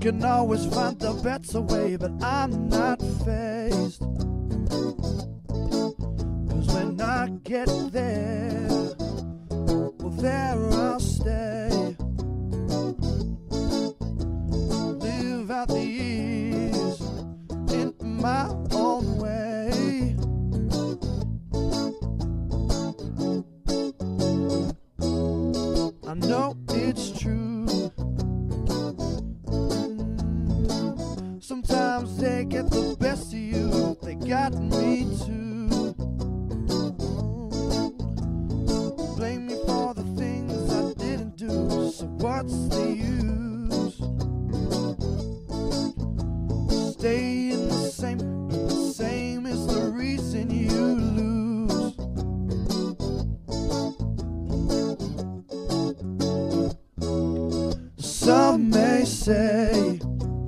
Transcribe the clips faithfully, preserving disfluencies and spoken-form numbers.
can always find a better way, but I'm not faced. Cause when I get there, well, there I'll stay. Live out the years in my own way. I know it's true. Mm, sometimes they get the best of you. They got me too. Mm, blame me for the things I didn't do. So what's the use? Staying the same, the same is the reason you lose. Some may say,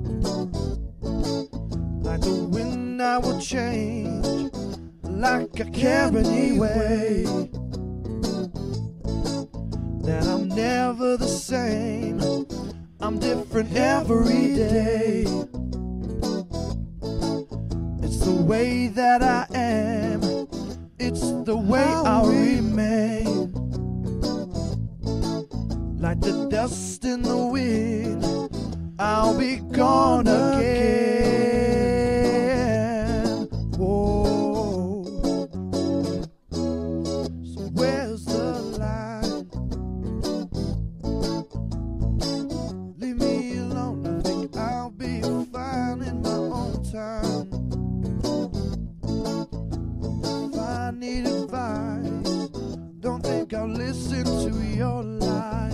like the wind I will change, like I care anyway, that I'm never the same, I'm different every day. It's the way that I am, it's the way I'll remain. Like the dust in the wind, I'll be gone again. Whoa. So where's the line? Leave me alone, I think I'll be fine in my own time. If I need advice, don't think I'll listen to your lies.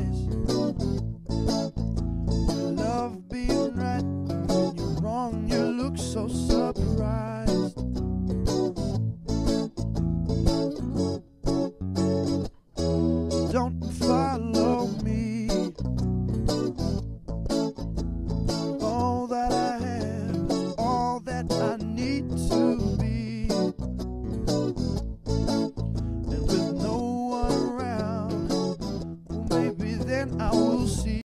You love being right, when you're wrong you look so surprised. Don't follow me. All that I have is all that I need to be. And with no one around, well, maybe then I will see.